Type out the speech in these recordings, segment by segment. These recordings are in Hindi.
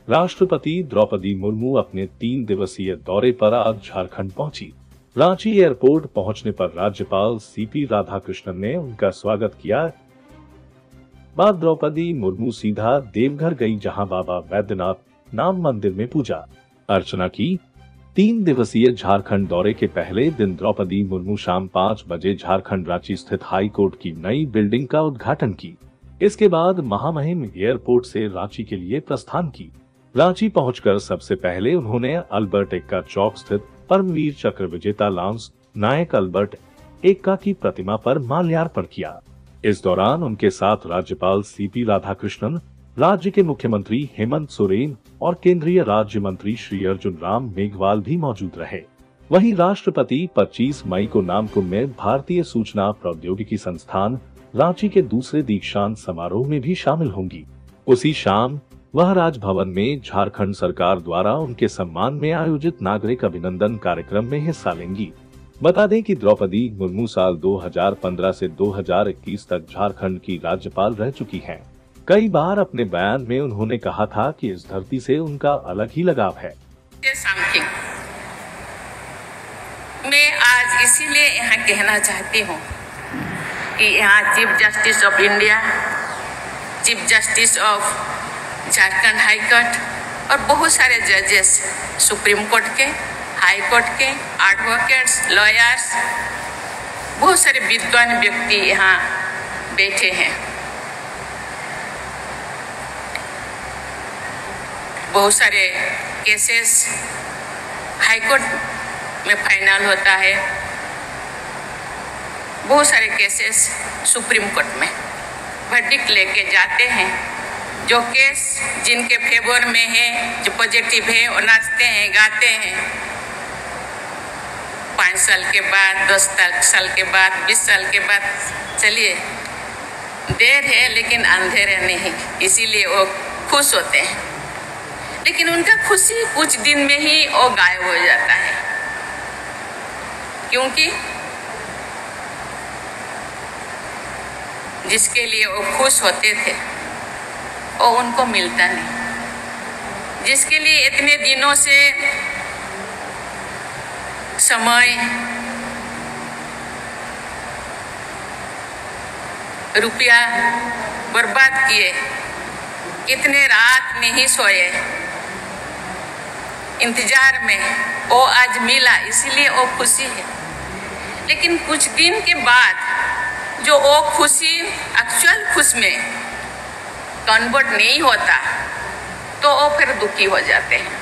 राष्ट्रपति द्रौपदी मुर्मू अपने 3 दिवसीय दौरे पर आज झारखंड पहुंची। रांची एयरपोर्ट पहुंचने पर राज्यपाल सीपी राधाकृष्णन ने उनका स्वागत किया। बाद द्रौपदी मुर्मू सीधा देवघर गई, जहां बाबा वैद्यनाथ नाम मंदिर में पूजा अर्चना की। 3 दिवसीय झारखंड दौरे के पहले दिन द्रौपदी मुर्मू शाम 5 बजे झारखंड रांची स्थित हाई कोर्ट की नई बिल्डिंग का उद्घाटन की। इसके बाद महामहिम एयरपोर्ट से रांची के लिए प्रस्थान की। रांची पहुंचकर सबसे पहले उन्होंने अल्बर्ट एक्का चौक स्थित परमवीर चक्र विजेता लांस नायक अल्बर्ट एक्का की प्रतिमा पर माल्यार्पण किया। इस दौरान उनके साथ राज्यपाल सीपी राधाकृष्णन, राज्य के मुख्यमंत्री हेमंत सोरेन और केंद्रीय राज्य मंत्री श्री अर्जुन राम मेघवाल भी मौजूद रहे। वहीं राष्ट्रपति 25 मई को नामकुम में भारतीय सूचना प्रौद्योगिकी संस्थान रांची के दूसरे दीक्षांत समारोह में भी शामिल होंगी। उसी शाम वह राजभवन में झारखंड सरकार द्वारा उनके सम्मान में आयोजित नागरिक अभिनंदन कार्यक्रम में हिस्सा लेंगी। बता दें कि द्रौपदी मुर्मू साल 2015 से 2021 तक झारखंड की राज्यपाल रह चुकी हैं। कई बार अपने बयान में उन्होंने कहा था कि इस धरती से उनका अलग ही लगाव है। मैं आज इसीलिए यहाँ कहना चाहती हूँ कि यहाँ chief justice of India, chief justice of Jharkhand high court और बहुत सारे जजेस, सुप्रीम कोर्ट के, हाई कोर्ट के, एडवोकेट्स, लॉयर्स, बहुत सारे विद्वान व्यक्ति यहाँ बैठे हैं। बहुत सारे केसेस हाई कोर्ट में फाइनल होता है, बहुत सारे केसेस सुप्रीम कोर्ट में वर्डिक्ट लेके जाते हैं। जो केस जिनके फेवर में है, जो पॉजिटिव है, वो नाचते हैं, गाते हैं। 5 साल के बाद, 10 साल के बाद, 20 साल के बाद, चलिए देर है लेकिन अंधेरे नहीं, इसीलिए वो खुश होते हैं। लेकिन उनका खुशी कुछ दिन में ही वो गायब हो जाता है, क्योंकि जिसके लिए वो खुश होते थे वो उनको मिलता नहीं। जिसके लिए इतने दिनों से समय, रुपया बर्बाद किए, कितने रात नहीं सोए इंतजार में, वो आज मिला, इसीलिए वो खुशी है। लेकिन कुछ दिन के बाद जो वो खुशी एक्चुअल खुश में कन्वर्ट नहीं होता तो वो फिर दुखी हो जाते हैं।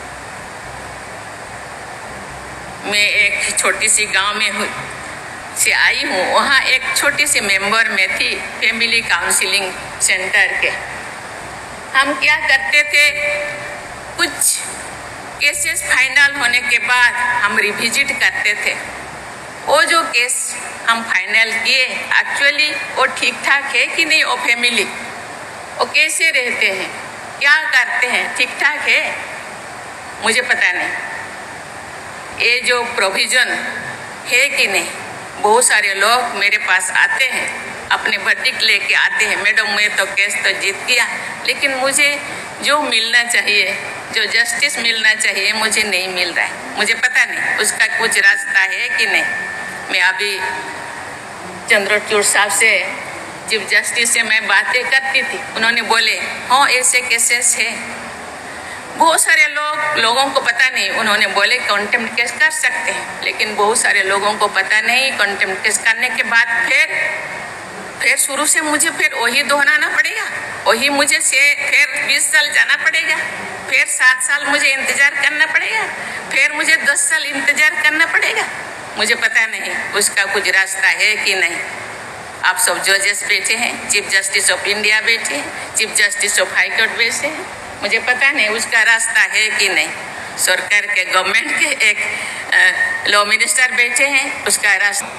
मैं एक छोटी सी गांव में से आई हूँ, वहाँ एक छोटी सी मेंबर में थी फैमिली काउंसलिंग सेंटर के। हम क्या करते थे, कुछ केसेस फाइनल होने के बाद हम रिविजिट करते थे। वो जो केस हम फाइनल किए एक्चुअली वो ठीक ठाक है कि नहीं, वो फैमिली वो कैसे रहते हैं, क्या करते हैं, ठीक ठाक है, मुझे पता नहीं। ये जो प्रोविजन है कि नहीं, बहुत सारे लोग मेरे पास आते हैं, अपने वर्डिक्ट लेके आते हैं, मैडम मैं तो केस तो जीत गया, लेकिन मुझे जो मिलना चाहिए, जो जस्टिस मिलना चाहिए, मुझे नहीं मिल रहा है। मुझे पता नहीं उसका कुछ रास्ता है कि नहीं। मैं अभी चंद्रचूड़ साहब से, चीफ जस्टिस से मैं बातें करती थी, उन्होंने बोले हाँ ऐसे केसेस है। बहुत सारे लोगों को पता नहीं, उन्होंने बोले कंटेम्प्ट केस कर सकते हैं, लेकिन बहुत सारे लोगों को पता नहीं। कंटेम्प्ट केस करने के बाद फिर शुरू से मुझे फिर वही दोहराना पड़ेगा, वही मुझे फिर 20 साल जाना पड़ेगा, फिर 7 साल मुझे इंतजार करना पड़ेगा, फिर मुझे 10 साल इंतजार करना पड़ेगा। मुझे पता नहीं उसका कुछ रास्ता है कि नहीं। आप सब जजेस बैठे हैं, चीफ जस्टिस ऑफ इंडिया बैठे हैं, chief justice of high court बैठे हैं, मुझे पता नहीं उसका रास्ता है कि नहीं। सरकार के, गवर्नमेंट के एक लॉ मिनिस्टर बैठे हैं, उसका रास्ता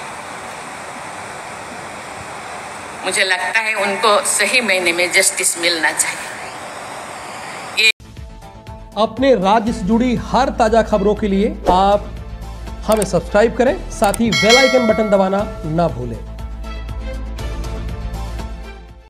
मुझे लगता है उनको सही महीने में जस्टिस मिलना चाहिए। अपने राज्य से जुड़ी हर ताजा खबरों के लिए आप हमें सब्सक्राइब करें, साथ ही बेल आइकन बटन दबाना ना भूलें।